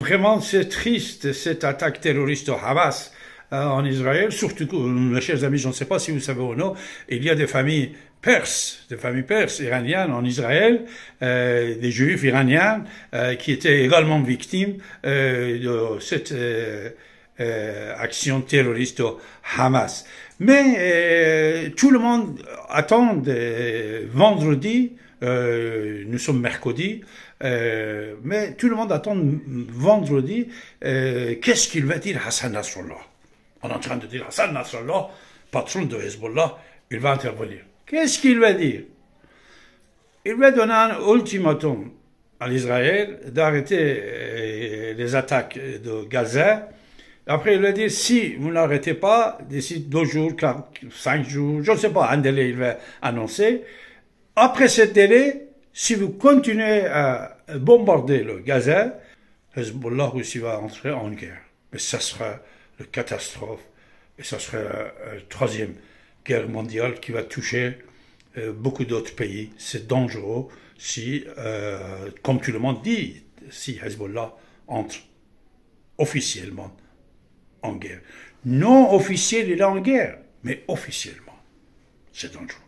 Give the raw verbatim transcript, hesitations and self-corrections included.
vraiment, c'est triste, cette attaque terroriste au Hamas euh, en Israël. Surtout, mes chers amis, je ne sais pas si vous savez ou non, il y a des familles perses, des familles perses iraniennes en Israël, euh, des juifs iraniens euh, qui étaient également victimes euh, de cette euh, euh, action terroriste au Hamas. Mais euh, tout le monde attend euh, vendredi, euh, nous sommes mercredi, euh, mais tout le monde attend vendredi, euh, qu'est-ce qu'il va dire Hassan Nasrallah? On est en train de dire Hassan Nasrallah, patron de Hezbollah, il va intervenir. Qu'est-ce qu'il va dire? Il va donner un ultimatum à l'Israël d'arrêter euh, les attaques de Gaza. Après, il va dire, si vous n'arrêtez pas, d'ici deux jours, quatre, cinq jours, je ne sais pas, un délai, il va annoncer. Après ce délai, si vous continuez à bombarder le Gaza, Hezbollah aussi va entrer en guerre. Mais ça sera une catastrophe. Et ça sera la troisième guerre mondiale qui va toucher euh, beaucoup d'autres pays. C'est dangereux si, euh, comme tout le monde dit, si Hezbollah entre officiellement en guerre. Non officiel, il est en guerre, mais officiellement, c'est dangereux.